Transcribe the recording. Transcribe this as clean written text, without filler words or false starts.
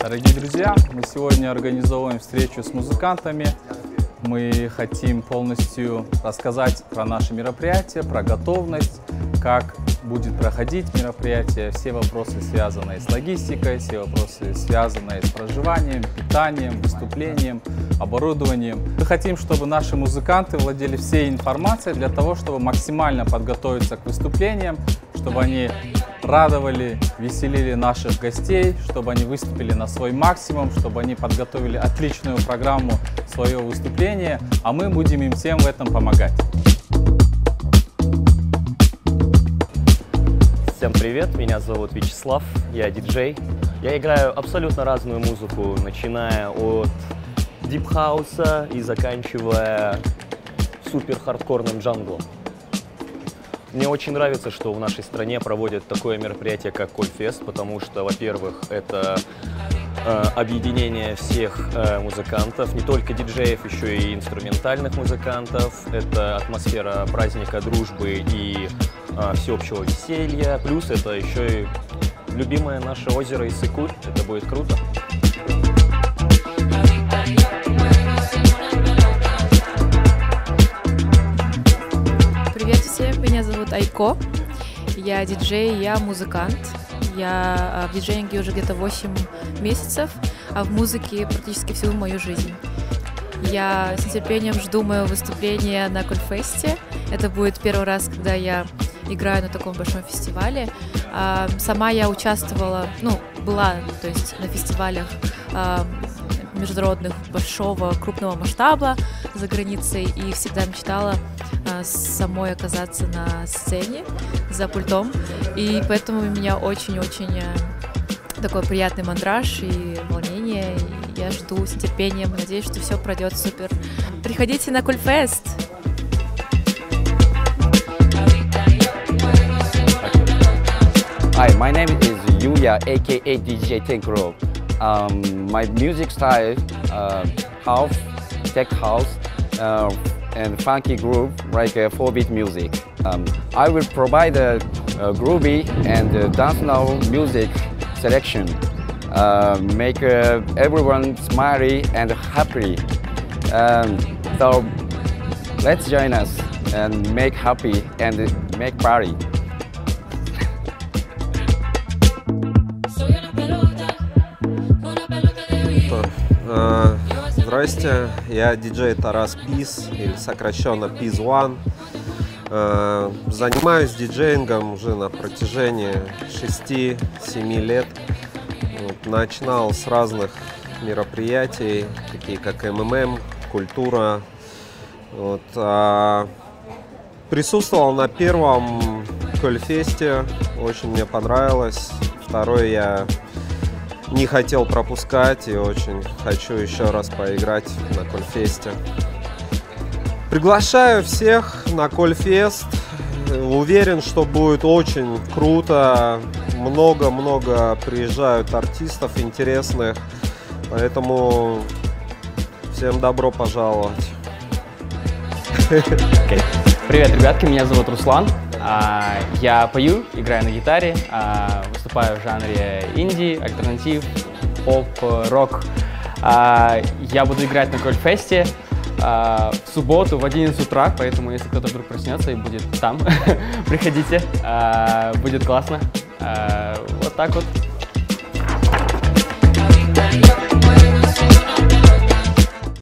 Дорогие друзья, мы сегодня организовываем встречу с музыкантами. Мы хотим полностью рассказать про наше мероприятие, про готовность, как будет проходить мероприятие, все вопросы, связанные с логистикой, все вопросы, связанные с проживанием, питанием, выступлением, оборудованием. Мы хотим, чтобы наши музыканты владели всей информацией для того, чтобы максимально подготовиться к выступлениям, чтобы они радовали, веселили наших гостей, чтобы они выступили на свой максимум, чтобы они подготовили отличную программу своего выступления, а мы будем им всем в этом помогать. Всем привет, меня зовут Вячеслав, я диджей. Я играю абсолютно разную музыку, начиная от дип-хауса и заканчивая супер-хардкорным джанглом. Мне очень нравится, что в нашей стране проводят такое мероприятие, как Кольфест, потому что, во-первых, это объединение всех музыкантов, не только диджеев, еще и инструментальных музыкантов. Это атмосфера праздника, дружбы и всеобщего веселья. Плюс это еще и любимое наше озеро Иссык-Куль. Это будет круто. Привет всем, меня зовут Айко. Я диджей, я музыкант. Я в диджеинге уже где-то 8 месяцев, а в музыке практически всю мою жизнь. Я с нетерпением жду моего выступления на Кольфесте. Это будет первый раз, когда я играю на таком большом фестивале. Сама я участвовала, была, то есть на фестивалях международных большого, крупного масштаба за границей и всегда мечтала самой оказаться на сцене за пультом. И поэтому у меня очень-очень такой приятный мандраж и волнение. И я жду с нетерпением, надеюсь, что все пройдет супер. Приходите на Кольфест! Hi, my name is Yuya, aka DJ Tenkro. My music style, house, tech house, and funky groove, like 4-beat music. I will provide a groovy and dance-now music selection, make everyone smiley and happy. So let's join us and make happy and make party. Здрасте, я диджей Тарас Пиз, или сокращенно Piz One. Занимаюсь диджеингом уже на протяжении 6-7 лет. Начинал с разных мероприятий, такие как МММ, культура. Присутствовал на первом Кольфесте, очень мне понравилось. Второй я не хотел пропускать и очень хочу еще раз поиграть на Кольфесте. Приглашаю всех на Кольфест. Уверен, что будет очень круто. Много-много приезжают артистов интересных. Поэтому всем добро пожаловать. Привет, ребятки, меня зовут Руслан. Я пою, играю на гитаре, выступаю в жанре инди, альтернатив, поп, рок. Я буду играть на Кольфесте в субботу в 11 утра, поэтому если кто-то вдруг проснется и будет там, приходите, будет классно. Вот так вот.